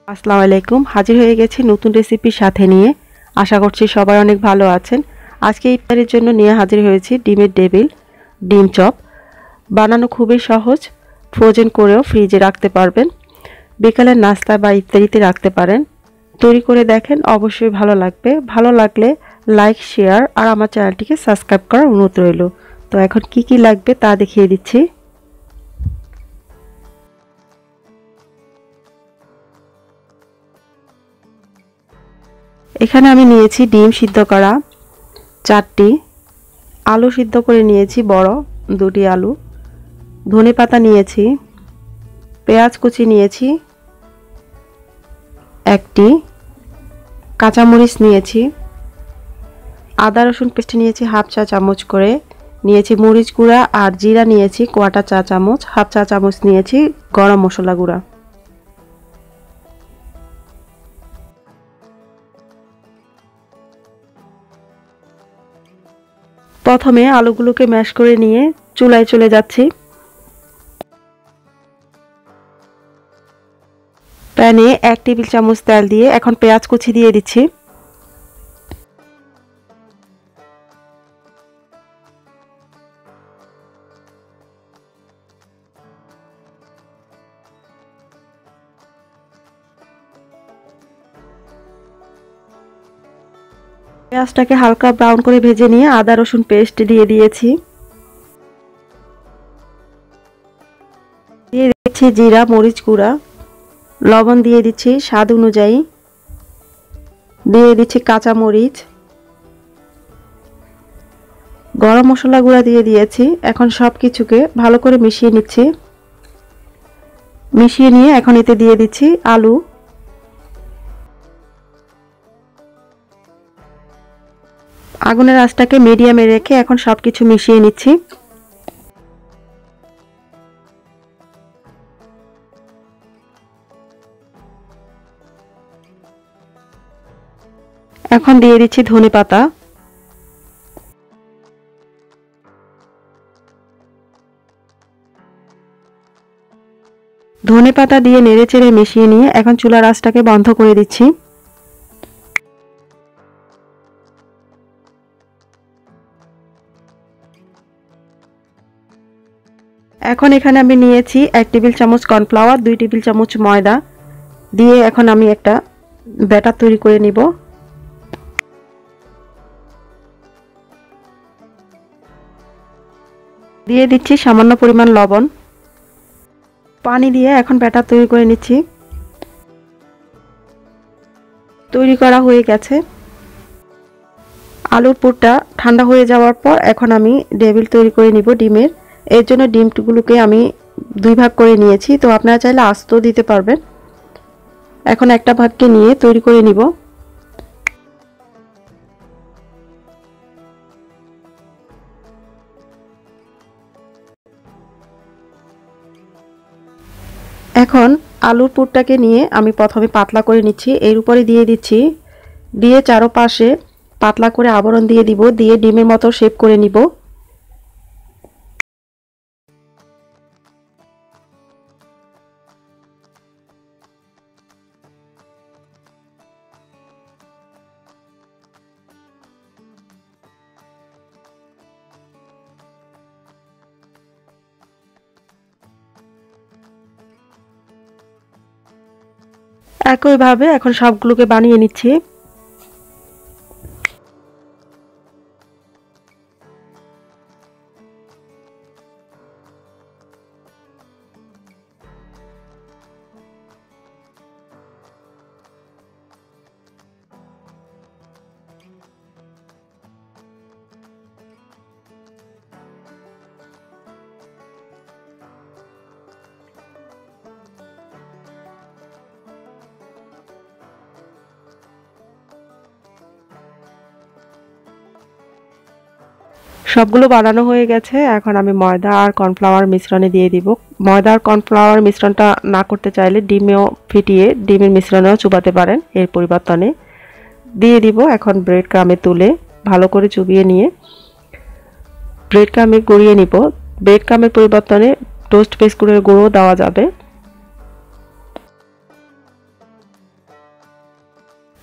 আসসালামু আলাইকুম। হাজির হয়ে গেছি নতুন রেসিপির সাথে নিয়ে। আশা করছি সবাই অনেক ভালো আছেন। আজকে ইফতারের জন্য নিয়ে হাজির হয়েছি ডিমের টেবিল, ডিম চপ। বানানো খুবই সহজ, ফ্রোজেন করেও ফ্রিজে রাখতে পারবেন। বিকালের নাস্তা বা ইফতারিতে রাখতে পারেন। তৈরি করে দেখেন, অবশ্যই ভালো লাগবে। ভালো লাগলে লাইক, শেয়ার আর আমার চ্যানেলটিকে সাবস্ক্রাইব করার অনুরোধ রইল। তো এখন কি কি লাগবে তা দেখিয়ে দিচ্ছি। এখানে আমি নিয়েছি ডিম সিদ্ধ করা 4টি, আলু সিদ্ধ করে নিয়েছি বড় 2টি আলু, ধনেপাতা নিয়েছি, পেঁয়াজ কুচি নিয়েছি 1টি, কাঁচামরিচ নিয়েছি, আদা রসুন পেস্ট নিয়েছি হাফ চা চামচ করে, নিয়েছি মরিচ গুঁড়া আর জিরা নিয়েছি কোয়াটা চা চামচ, হাফ চা চামচ নিয়েছি গরম মশলা গুঁড়া। প্রথমে আলুগুলোকে ম্যাশ করে নিয়ে চুলায় চলে যাচ্ছি। প্যানে 1 টেবিল চামচ তেল দিয়ে এখন পেঁয়াজ কুচি দিয়ে দিচ্ছি। পেঁয়াজটাকে হালকা ব্রাউন করে ভেজে নিয়ে আদা রসুন পেস্ট দিয়ে দিয়েছি। দিয়ে দিচ্ছি জিরা মরিচ গুঁড়া, লবণ দিয়ে দিচ্ছি স্বাদ অনুযায়ী, দিয়ে দিচ্ছি কাঁচা মরিচ, গরম মশলা গুঁড়া দিয়ে দিয়েছি। এখন সব কিছুকে ভালো করে মিশিয়ে নিচ্ছি। মিশিয়ে নিয়ে এখন এতে দিয়ে দিচ্ছি আলু। আগুনের আঁচটাকে মিডিয়ামে রেখে এখন সবকিছু মিশিয়ে নিচ্ছি। এখন দিয়ে দিচ্ছি ধনেপাতা, ধনেপাতা দিয়ে নেড়েচেড়ে মিশিয়ে নিয়ে এখন চুলার আঁচটাকে বন্ধ করে দিচ্ছি। এখন এখানে আমি নিয়েছি 1 টেবিল চামচ কর্নফ্লাওয়ার, 2 টেবিল চামচ ময়দা দিয়ে এখন আমি একটা ব্যাটার তৈরি করে নিব। দিয়ে দিচ্ছি সামান্য পরিমাণ লবণ, পানি দিয়ে এখন ব্যাটার তৈরি করে নিচ্ছি। তৈরি করা হয়ে গেছে। আলুর পুরটা ঠান্ডা হয়ে যাওয়ার পর এখন আমি টেবিল তৈরি করে নিব ডিমের। এর জন্য ডিমগুলোকে আমি 2 ভাগ করে নিয়েছি, তো আপনারা চাইলে আস্ত দিতে পারবেন। এখন একটা ভাগকে নিয়ে তৈরি করে নিব। এখন আলুর পুরটাকে নিয়ে আমি প্রথমে পাতলা করে নিচ্ছি। এর উপরে দিয়ে দিচ্ছি, দিয়ে চারপাশে পাতলা করে আবরণ দিয়ে দিব, দিয়ে ডিমের মতো শেপ করে নিব। একইভাবে এখন সবগুলোকে বানিয়ে নিচ্ছি। সবগুলো বানানো হয়ে গেছে। এখন আমি ময়দা আর কর্নফ্লাওয়ার মিশ্রণে দিয়ে দিব। ময়দা আর কর্নফ্লাওয়ার মিশ্রণটা না করতে চাইলে ডিমেও ফিটিয়ে ডিমের মিশ্রণেও চুবাতে পারেন। এর পরিবর্তনে দিয়ে দিব এখন ব্রেড ক্রামে তুলে ভালো করে চুবিয়ে নিয়ে ব্রেড ক্রামে গড়িয়ে নিব। ব্রেড ক্রামের পরিবর্তনে টোস্ট বিস্কুটের গুঁড়ো দেওয়া যাবে।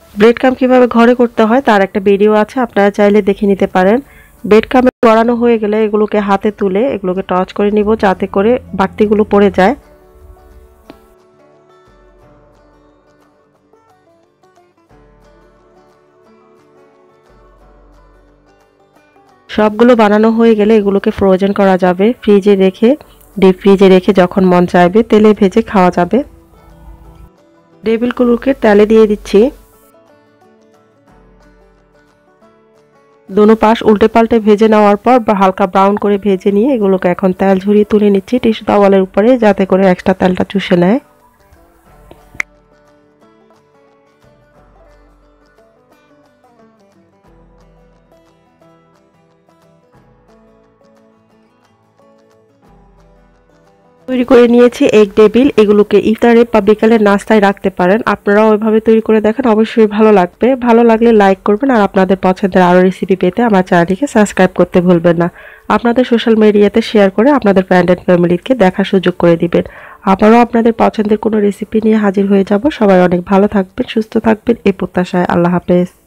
ব্রেড ক্রাম্ব কিভাবে ঘরে করতে হয় তার একটা ভিডিও আছে, আপনারা চাইলে দেখে নিতে পারেন। ব্রেড ক্রাম্ব গড়ানো হয়ে গেলে এগুলোকে হাতে তুলে এগুলোকে টচ করে নিব যাতে করে বাড়তিগুলো পড়ে যায়। সবগুলো বানানো হয়ে গেলে এগুলোকে ফ্রোজেন করা যাবে, ফ্রিজে রেখে ডিপ ফ্রিজে রেখে যখন মন চাইবে তেলে ভেজে খাওয়া যাবে। ডেভিলগুলোকে তেলে দিয়ে দিচ্ছি। দোনো পাশ উল্টে পাল্টে ভেজে নেওয়ার পর হালকা ব্রাউন করে ভেজে নিয়ে এগুলোকে এখন তেল ঝরিয়ে তুলে নিচ্ছি টিস্যু টাওয়ালের উপরে যাতে করে এক্সট্রা তেলটা চুষে নেয়। তৈরি করে নিয়েছি এগ ডেভিল। এগুলোকে ইফতারে বা বিকালের নাস্তায় রাখতে পারেন। আপনারাও ওইভাবে তৈরি করে দেখেন, অবশ্যই ভালো লাগবে। ভালো লাগলে লাইক করবেন আর আপনাদের পছন্দের আরও রেসিপি পেতে আমার চ্যানেলটিকে সাবস্ক্রাইব করতে ভুলবেন না। আপনাদের সোশ্যাল মিডিয়াতে শেয়ার করে আপনাদের ফ্রেন্ড এন্ড ফ্যামিলিকে দেখার সুযোগ করে দিবেন। আবারও আপনাদের পছন্দের কোনো রেসিপি নিয়ে হাজির হয়ে যাব। সবাই অনেক ভালো থাকবেন, সুস্থ থাকবেন এই প্রত্যাশায়। আল্লাহ হাফেজ।